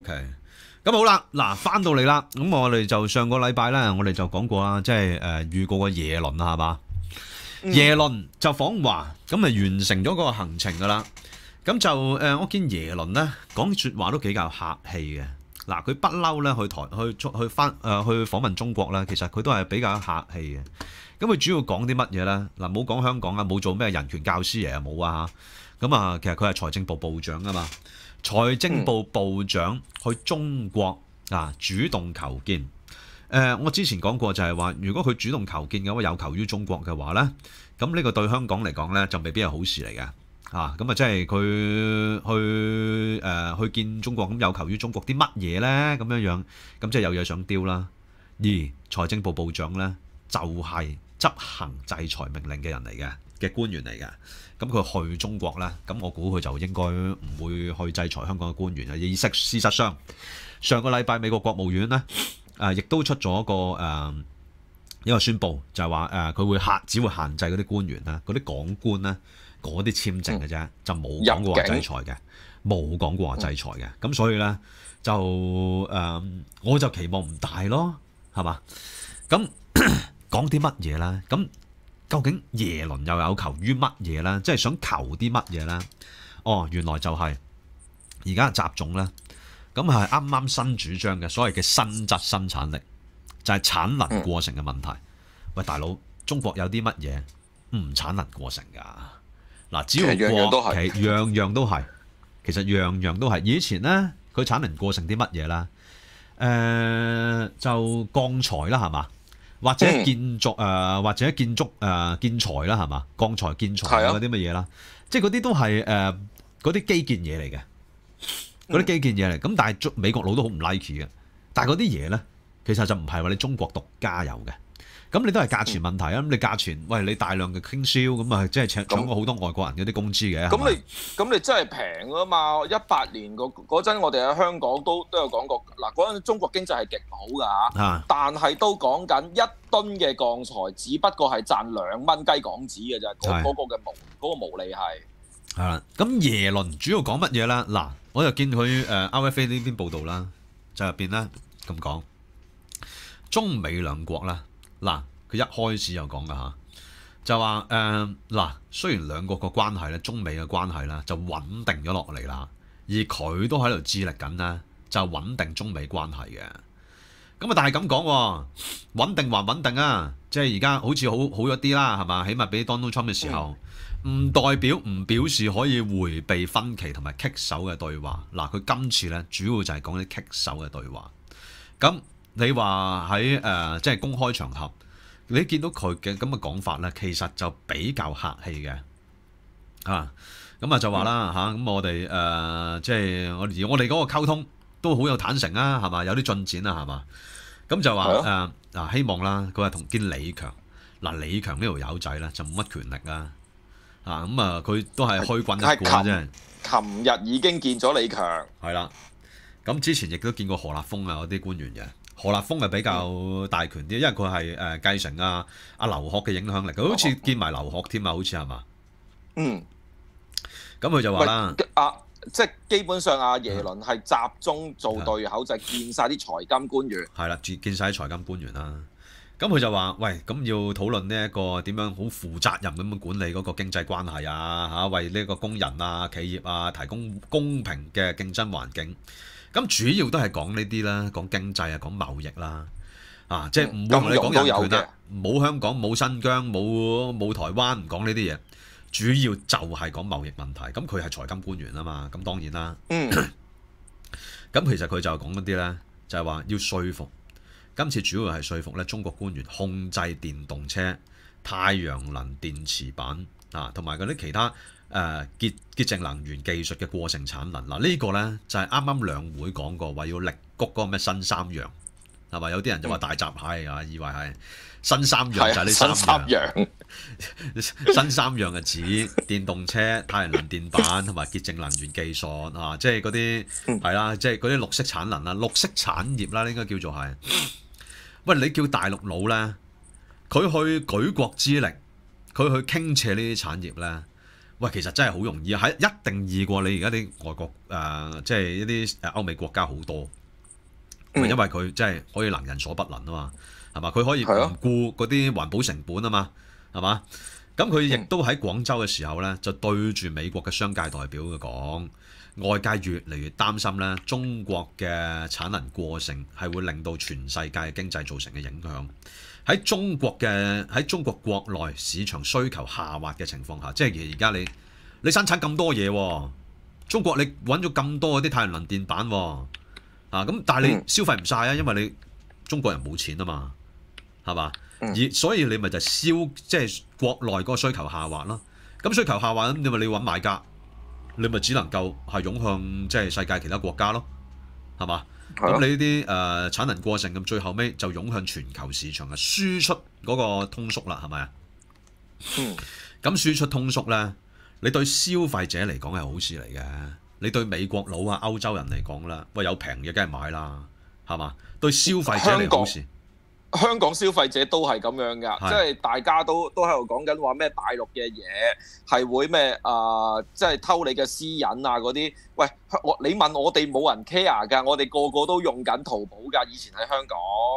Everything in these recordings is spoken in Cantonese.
OK。咁好啦，嗱，翻到嚟啦，咁我哋就上個禮拜咧，我哋就講過啦，即係預告個耶倫啦，係嘛？耶倫就訪華，咁啊完成咗個行程噶啦。咁就我見耶倫咧講説話都比較客氣嘅。嗱，佢不嬲咧去訪問中國咧，其實佢都係比較客氣嘅。咁佢主要講啲乜嘢咧？嗱，冇講香港啊，冇做咩人權教師爺冇啊嚇。咁啊，其實佢係財政部部長啊嘛。財政部部長去中國啊，主動求見。我之前講過就係話，如果佢主動求見嘅話，有求於中國嘅話咧，咁呢個對香港嚟講咧，就未必係好事嚟嘅。咁啊，即係佢去見中國，咁有求於中國啲乜嘢咧？咁樣，咁即係有嘢想丟啦。而財政部部長咧，就係執行制裁命令嘅人嚟嘅官員嚟嘅。咁佢去中國咧，咁我估佢就應該唔會去制裁香港嘅官員啊。事實上，上個禮拜美國國務院咧，亦都出咗一個宣佈，就係話佢只會限制嗰啲官員啦，嗰啲港官咧，嗰啲簽證嘅啫，就冇講過話制裁嘅，冇講過話制裁嘅。咁所以咧就我就期望唔大咯，係嘛？咁講啲乜嘢咧？咁究竟耶倫又有求於乜嘢咧？即係想求啲乜嘢咧？哦，原來就係而家習總咧，咁係啱啱新主張嘅所謂嘅新質生產力，就係產能過剩嘅問題。喂，大佬，中國有啲乜嘢唔產能過剩㗎？嗱，只要國企樣樣都係，其實樣樣都係。以前咧，佢產能過剩啲乜嘢啦？就鋼材啦，係嘛？或者建材啦，係嘛？鋼材、建材嗰啲乜嘢啦？即係嗰啲都係嗰啲基建嘢嚟嘅，嗰啲基建嘢嚟。咁但係美國佬都好唔 like 嘅。但係嗰啲嘢咧，其實就唔係話你中國獨家有嘅。咁你都係價錢問題啊！咁你價錢，喂，你大量嘅傾銷，咁啊，即係搶過好多外國人嗰啲工資嘅。 咁你真係平啊嘛！18年嗰陣，我哋喺香港都有講過，嗱，嗰陣中國經濟係極好㗎嚇，但係都講緊1噸嘅鋼材，只不過係賺2蚊雞港紙嘅啫，嗰個毛利係。 係啦，咁耶倫主要講乜嘢啦？嗱，我就見佢RFA 呢邊報導啦，就入邊咧咁講，中美兩國啦。嗱，佢一開始就講㗎嚇，就話嗱，雖然兩國個關係咧，中美嘅關係啦，就穩定咗落嚟啦，而佢都喺度致力緊咧，就穩定中美關係嘅。咁啊，但係咁講喎，穩定還穩定啊，即係而家好似好咗啲啦，係嘛？起碼比 Donald Trump 嘅時候，唔代表唔表示可以迴避分歧同埋棘手嘅對話。嗱，佢今次咧主要就係講啲棘手嘅對話。咁你話喺即係公開場合，你見到佢嘅咁嘅講法咧，其實就比較客氣嘅咁啊就話啦咁我哋即係我哋嗰個溝通都好有坦誠啊，係嘛？有啲進展啊，係嘛？咁就話希望啦，佢話同見李強，李強呢條友仔咧就冇乜權力啊咁啊，佢都係虛君一個啫。 琴日已經見咗李強， 係啦。咁之前亦都見過何立峰啊嗰啲官員嘅。何立峰係比較大權啲，因為佢係繼承阿劉鶴嘅影響力，佢好似見埋劉鶴添啊，好似係嘛？咁佢就話啦， 即係基本上阿耶倫係集中做對口，就係見晒啲財金官員。 係啦，見晒啲財金官員啦。咁佢就話：喂，咁要討論呢一個點樣好負責任咁樣管理嗰個經濟關係啊為呢個工人啊、企業啊提供公平嘅競爭環境。咁主要都係講呢啲啦，講經濟啊，講貿易啦，即係唔會同你講人權啦，冇香港、冇新疆、冇台灣，唔講呢啲嘢，主要就係講貿易問題。咁佢係財金官員啊嘛，咁當然啦。咁其實佢就講嗰啲咧，就係話要說服，今次主要係說服咧中國官員控制電動車、太陽能電池板同埋嗰啲其他。潔淨能源技術嘅過剩產能呢個呢就係啱啱兩會講過話要力谷嗰個咩新三樣係嘛？有啲人就話大閘蟹以為係新三樣就係呢三樣。新三樣嘅指電動車、太陽能電板同埋潔淨能源技術即係嗰啲係啦，即係嗰啲綠色產能啦、綠色產業啦，應該叫做係。喂，你叫大陸佬呢，佢去舉國之力，佢去傾斜呢啲產業呢。 喂，其實真係好容易，係一定易過你而家啲外國即係一啲歐美國家好多，因為佢真係可以能人所不能啊嘛，係嘛？佢可以唔顧嗰啲環保成本啊嘛，係嘛？咁佢亦都喺廣州嘅時候咧，就對住美國嘅商界代表嘅講，外界越嚟越擔心咧，中國嘅產能過剩係會令到全世界嘅經濟造成嘅影響。喺中國國內市場需求下滑嘅情況下，即係而家你生產咁多嘢喎，中國你揾咗咁多嗰啲太陽能電板喎，咁但係你消費唔晒啊，因為你中國人冇錢啊嘛，係嘛？而所以你咪就即係國內嗰個需求下滑咯。咁需求下滑咁，你咪你揾買家，你咪只能夠係湧向即係世界其他國家咯，係嘛？咁你呢啲產能過剩咁，最後尾就湧向全球市場嘅輸出嗰個通縮啦，係咪啊？咁輸出通縮咧，你對消費者嚟講係好事嚟嘅。你對美國佬啊、歐洲人嚟講啦，喂有平嘅梗係買啦，係嘛？對消費者嚟好事。 香港消費者都係咁樣㗎，即係大家都喺度講緊話咩大陸嘅嘢係會咩即係偷你嘅私隱啊嗰啲。喂，你問我哋冇人 care 㗎，我哋個個都用緊淘寶㗎，以前喺香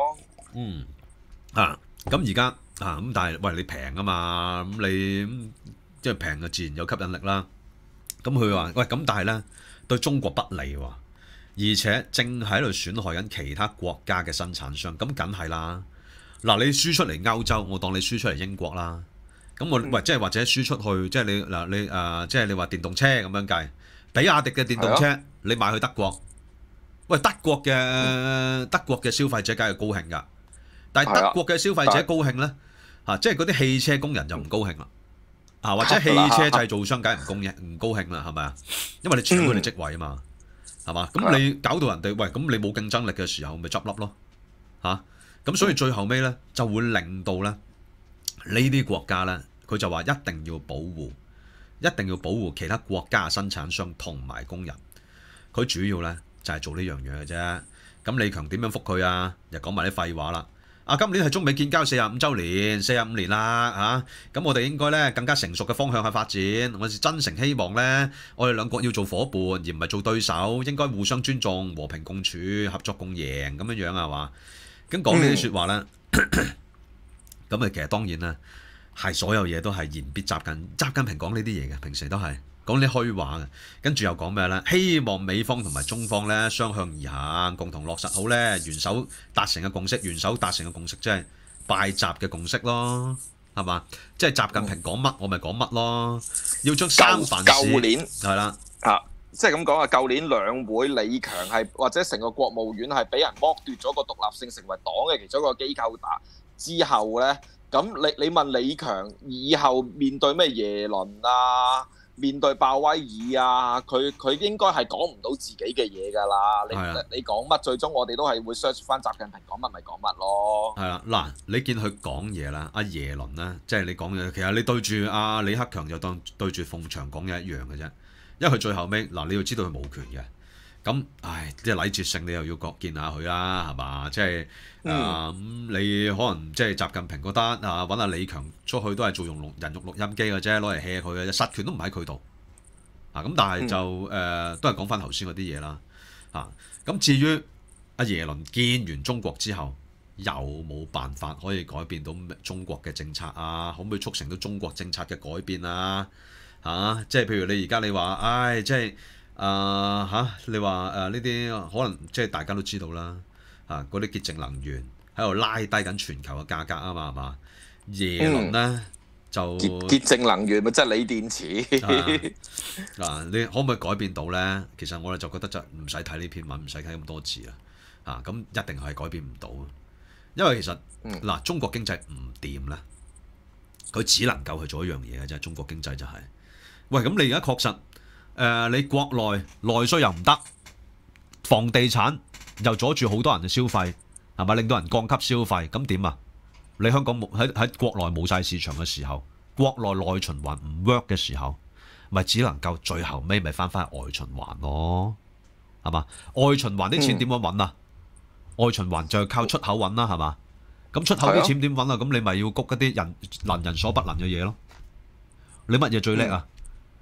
港。 咁而家咁，但係喂你平啊嘛，咁你即係平就自然有吸引力啦。咁佢話喂咁，但係咧對中國不利喎。而且正喺度損害緊其他國家嘅生產商，咁梗係啦。嗱，你輸出嚟歐洲，我當你輸出嚟英國啦。咁我喂，即係或者輸出去，即係你即係你話電動車咁樣計，比亞迪嘅電動車，你買去德國，喂德國嘅消費者梗係高興㗎。但係德國嘅消費者高興咧，即係嗰啲汽車工人就唔高興啦。或者汽車製造商梗係唔高興啦，係咪啊？因為你搶佢哋職位啊嘛。係嘛？咁你搞到人哋喂，咁你冇競爭力嘅時候，咪執笠咯咁所以最後尾咧，就會令到咧呢啲國家咧，佢就話一定要保護其他國家嘅生產商同埋工人。佢主要咧就係做呢樣嘢嘅啫。咁李強點樣覆佢啊？又講埋啲廢話啦。今年係中美建交45週年，45年啦咁我哋應該咧更加成熟嘅方向去發展。我哋真誠希望咧，我哋兩國要做伙伴，而唔係做對手，應該互相尊重、和平共處、合作共贏咁樣係嘛？咁講呢啲説話咧，咁其實當然啦，係所有嘢都係言必習近平講呢啲嘢嘅，平時都係講啲虛話嘅。跟住又講咩咧？希望美方同埋中方咧相向而行，共同落實好咧元首達成嘅共識。元首達成嘅共識即係拜習嘅共識咯，係嘛？即係習近平講乜，我咪講乜咯。要將三藩市舊年係啦即係咁講舊年兩會李強係或者成個國務院係俾人剝奪咗個獨立性，成為黨嘅其中一個機構之後咧，咁你問李強以後面對咩耶倫啊？面對鮑威爾啊，佢應該係講唔到自己嘅嘢㗎啦。你講乜，最終我哋都係會 search 翻習近平講乜咪講乜咯。係啦，嗱，你見佢講嘢啦，阿耶倫咧，即係你講嘢，其實你對住阿李克強就當對住鳳翔講嘢一樣嘅啫。因為佢最後尾你要知道佢冇權嘅。咁即係禮節性，你又要見下佢啦，係嘛？即係你可能即係習近平覺得揾阿李強出去都係做人肉錄音機嘅啫，攞嚟 hea 佢嘅啫，實權都唔喺佢度。咁但係就都係講翻頭先嗰啲嘢啦。咁至於阿耶倫見完中國之後，有冇辦法可以改變到中國嘅政策啊？可唔可以促成到中國政策嘅改變啊？即係譬如你而家你話，即係。你話呢啲可能即係大家都知道啦，嗰啲潔淨能源喺度拉低緊全球嘅價格啊嘛，係嘛？耶倫咧就潔淨能源咪即係鋰電池你可唔可以改變到咧？其實我哋就覺得就唔使睇呢篇文，唔使睇咁多次啦，咁一定係改變唔到，因為其實中國經濟唔掂啦，佢只能夠去做一樣嘢嘅啫。中國經濟就係喂，咁你而家確實。你國內需又唔得，房地產又阻住好多人嘅消費，係咪令到人降級消費？咁點啊？你香港喺國內冇晒市場嘅時候，國內內循環唔 work 嘅時候，咪只能夠最後尾咪翻外循環咯，係嘛？外循環啲錢點樣揾啊？外循環就係靠出口揾啦，係嘛？咁出口啲錢點揾啊？咁你咪要谷一啲能人所不能嘅嘢咯。你乜嘢最叻啊？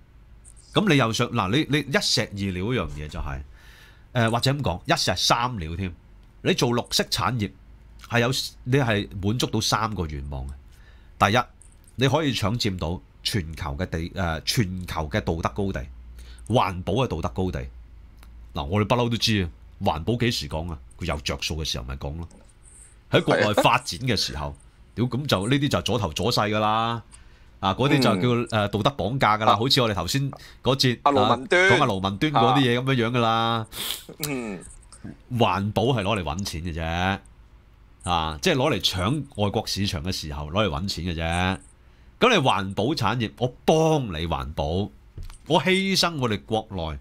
咁你又想嗱，你一石二鳥一樣嘢就係、或者咁講，一石三鳥添。你做綠色產業你係滿足到3個願望嘅。第一，你可以搶佔到全球嘅道德高地，環保嘅道德高地。嗱，我哋不嬲都知啊，環保幾時講啊？佢有着數嘅時候咪講咯。喺國內發展嘅時候，屌咁就呢啲就阻頭阻勢噶啦。嗰啲就叫道德綁架噶啦，好似我哋頭先嗰節講阿盧文端嗰啲嘢咁樣噶啦。環保係攞嚟揾錢嘅啫，即係攞嚟搶外國市場嘅時候攞嚟揾錢嘅啫。咁你環保產業，我幫你環保，我犧牲我哋國內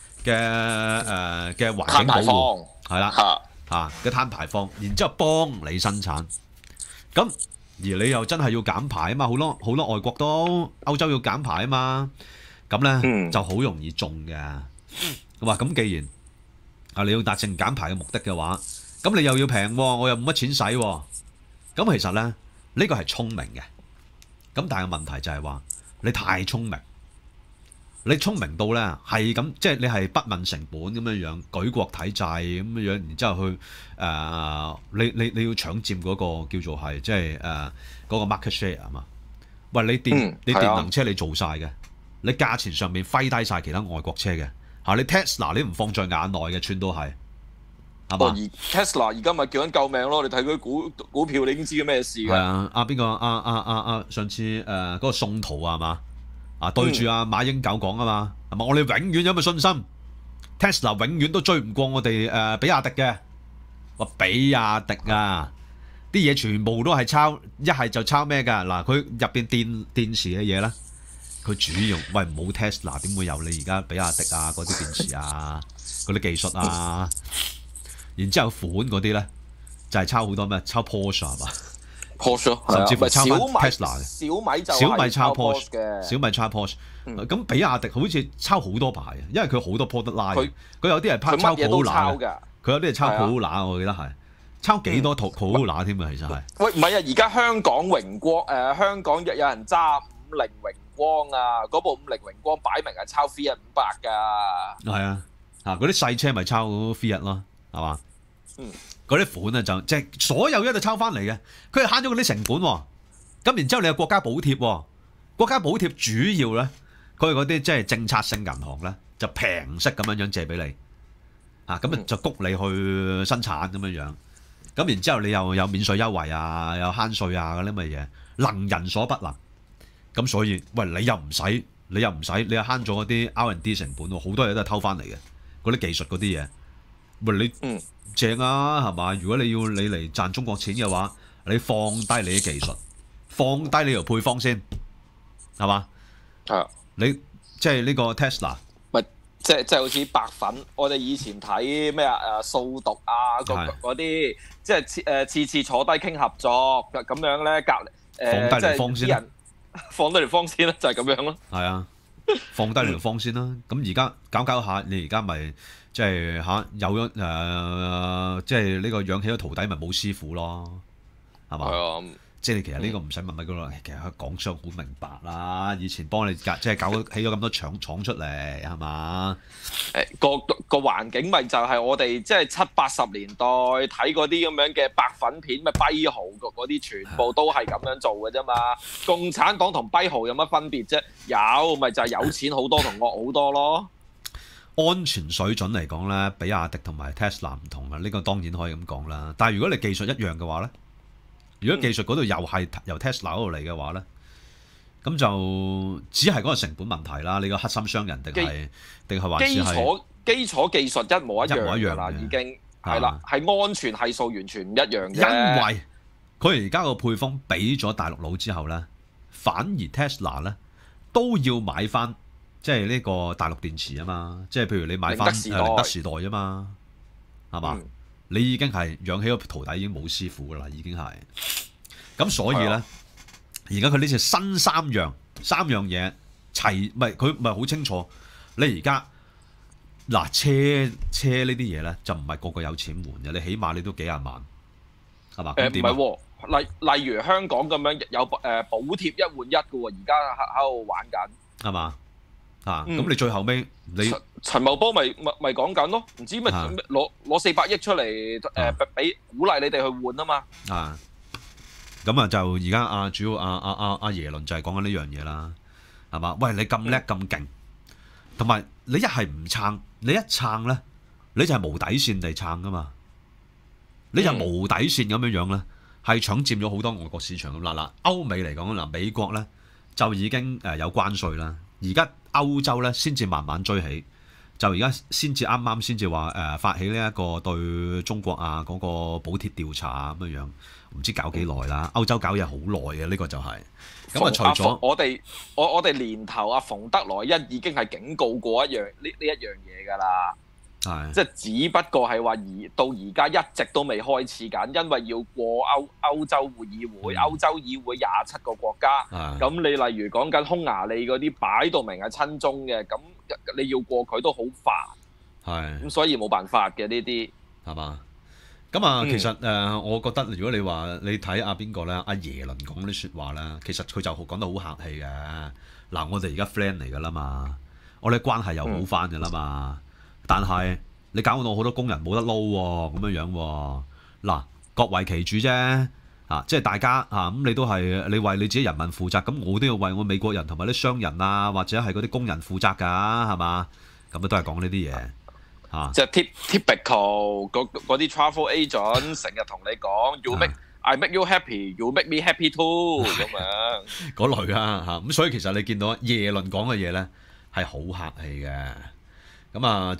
嘅環境保護，係啦嘅碳排放，然之後幫你生產。咁而你又真係要減排啊嘛，好多外國都歐洲要減排啊嘛，咁咧就好容易中嘅。咁既然你要達成減排嘅目的嘅話，咁你又要平，我又冇乜錢使，咁其實咧呢個係聰明嘅。咁但係問題就係話你太聰明，你聰明到咧係咁，即係你係不問成本咁樣舉國體制咁樣，然之後去你要搶佔嗰個叫做係即係嗰個 market share 啊嘛。喂，你電能車你做晒嘅，你價錢上面揮低晒其他外國車嘅。你 Tesla 你唔放在眼內嘅，串都係嘛？ 而 Tesla 而家咪叫緊救命咯！你睇佢股票，你已經知佢咩事㗎？ 係啊，邊個上次嗰個宋圖係嘛？對住馬英九講啊嘛，係嘛？我哋永遠有咪信心 ，Tesla 永遠都追唔過我哋比亞迪嘅。話比亞迪啊，啲嘢全部都係抄，一係就抄咩㗎？嗱，佢入邊電池嘅嘢咧。佢主要喂冇 Tesla 點會有你而家比亞迪啊嗰啲電池啊嗰啲技術啊，然之後款嗰啲咧就係抄好多咩？抄 Porsche 係嘛？Porsche 甚至乎抄翻 Tesla 嘅。小米抄 Porsche 嘅。小米抄 Porsche。咁比亞迪好似抄好多牌，因為佢好多 product line。佢有啲係抄 Corolla 嘅，佢有啲係抄 Corolla，我記得係抄幾多套 Corolla 添啊，其實係。喂， 唔係啊！而家香港榮光香港有人揸50榮光啊！嗰部50榮光擺明係抄 Fiat 500㗎。係啊，嗰啲細車咪抄 Fiat 咯，係嘛？嗰啲款啊就即係所有嘢都抄翻嚟嘅，佢係慳咗嗰啲成本喎。咁然之後你有國家補貼喎，國家補貼主要咧，佢係嗰啲即係政策性銀行咧，就平息咁樣借俾你，咁就谷你去生產咁樣。咁然之後你又有免稅優惠啊，有慳稅啊嗰啲乜嘢，能人所不能。咁所以，喂，你又唔使，你又慳咗嗰啲 R&D 成本喎，好多嘢都係偷翻嚟嘅，嗰啲技術嗰啲嘢，喂你正啊，係嘛？如果你嚟賺中國錢嘅話，你放低你啲技術，放低你條配方先，係嘛？你即係呢個 Tesla， 咪即係好似白粉，我哋以前睇咩掃毒啊嗰啲，即係次次坐低傾合作咁樣咧， 放低條方先。 放低條方先啦，就係咁樣咯。 係啊，放低條方先啦。咁而家搞下，你而家咪即係有咗即係呢個養起咗徒弟，咪冇師傅咯，係嘛？係啊。即係其實呢個唔使問乜噶啦，其實港商好明白啦。以前幫你即係搞起咗咁多廠出嚟，係嘛？ 個環境咪就係我哋即係70、80年代睇嗰啲咁樣嘅白粉片，咪跛豪嗰啲全部都係咁樣做嘅啫嘛。共產黨同跛豪有乜分別啫？有咪就係有錢好多同惡好多咯。 安全水準嚟講咧，比亞迪同埋 Tesla 唔同啊。呢個當然可以咁講啦。但係如果你技術一樣嘅話咧？如果技術嗰度又係由 Tesla 嗰度嚟嘅話咧，咁就只係嗰個成本問題啦。你個黑心商人定係還是係基礎技術一模一樣啦，已經係啦，係安全係數完全唔一樣嘅。 因為佢而家個配方俾咗大陸佬之後咧，反而 Tesla 咧都要買翻即係呢個大陸電池啊嘛。即係譬如你買翻寧德時代啊嘛，係嘛？你已經係養起個徒弟，已經冇師傅噶啦，已經係。咁所以咧，而家佢呢次新三樣嘢齊，唔係佢唔係好清楚。你而家嗱車呢啲嘢咧，就唔係個個有錢換嘅，你起碼你都幾廿萬，係嘛？ 唔係喎，例如香港咁樣有補貼1換1嘅喎，而家喺度玩緊， 係嘛？ 咁你最後尾你陳茂波咪講緊咯，唔知咪攞400億出嚟俾鼓勵你哋去換啊嘛。 咁啊就而家主要阿耶倫就係講緊呢樣嘢啦，係嘛？喂，你咁叻咁勁，同埋你一係唔撐，你一撐咧，你就係無底線地撐噶嘛，你就無底線咁樣咧，係搶佔咗好多外國市場咁嗱。歐美嚟講嗱，美國咧就已經有關稅啦，而家歐洲咧先至慢慢追起，就而家先至啱至話發起呢一個對中國嗰個補貼調查咁樣。唔知搞幾耐啦，歐洲搞嘢好耐嘅呢個就係咁啊！除咗我哋年頭馮德萊恩已經係警告過呢一樣嘢㗎啦，即係只不過係話到而家一直都未開始緊，因為要過歐洲議會，歐洲議會27個國家，咁你例如講緊匈牙利嗰啲擺到明係親中嘅，咁你要過佢都好煩，咁所以冇辦法嘅呢啲係嘛？咁其實我覺得如果你話你睇邊個咧，阿耶倫講啲説話咧，其實佢就講得好客氣嘅。嗱，我哋而家 friend 嚟㗎啦嘛，我哋關係又好翻㗎啦嘛。但係你搞到好多工人冇得撈喎，咁樣喎。嗱，各為其主啫，即係大家咁你都係你為你自己人民負責，咁我都要為我美國人同埋啲商人或者係嗰啲工人負責㗎，係嘛？咁都係講呢啲嘢。 即係 typical 嗰啲 travel agent 成日同你講I make you happy, you make me happy too 咁樣嗰類咁所以其實你見到耶倫講嘅嘢咧係好客氣嘅，咁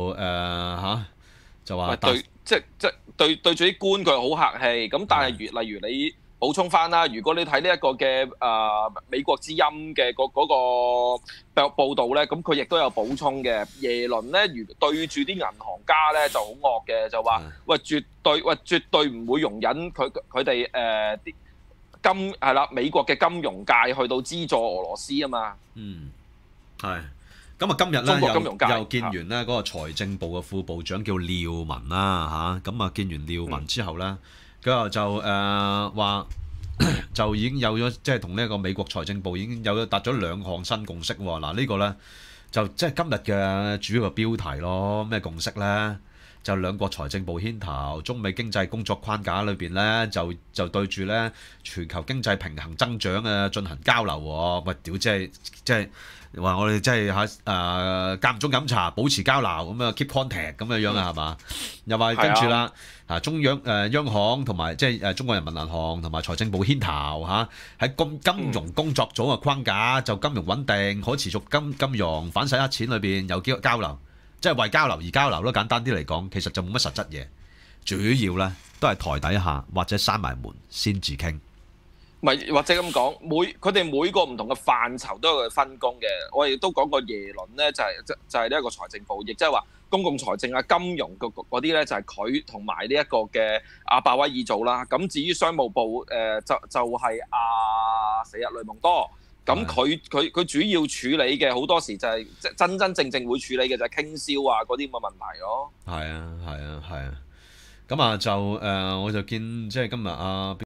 就話對住啲官佢好客氣，咁但係例如你補充翻啦，如果你睇呢一個嘅美國之音嘅嗰個報導咧，咁佢亦都有補充嘅。耶倫咧，對住啲銀行家咧就好惡嘅，就話絕對唔會容忍佢哋啲美國嘅金融界去到資助俄羅斯啊嘛。 係。咁今日咧又見完咧嗰個財政部嘅副部長叫廖文啦咁見完廖文之後咧。佢就話就已經有咗，即係同呢一個美國財政部已經有咗達咗2項新共識喎。嗱，呢個咧就即係今日嘅主要嘅標題咯。咩共識咧？就兩國財政部牽頭，中美經濟工作框架裏邊咧就對住咧全球經濟平衡增長進行交流喎。喂，屌，即係話我哋即係間唔中飲茶，保持交流咁keep contact 咁樣係嘛？又話跟住啦中央央行同埋即係中國人民銀行同埋財政部牽頭喺金融工作組嘅框架，就金融穩定、可持續金融、反洗黑錢裏邊有幾個交流，即係為交流而交流咯。簡單啲嚟講，其實就冇乜實質嘢，主要咧都係台底下或者閂埋門先至傾。 咪或者咁講，佢哋每個唔同嘅範疇都有佢分工嘅。我亦都講過耶倫咧，就係呢一個財政部，亦即係話公共財政金融嗰啲咧，就係佢同埋呢一個嘅阿鮑威爾做啦。咁至於商務部就係雷蒙多。咁佢主要處理嘅好多時就係真正會處理嘅就係傾銷嗰啲咁嘅問題咯。 係啊。咁就我就見即係今日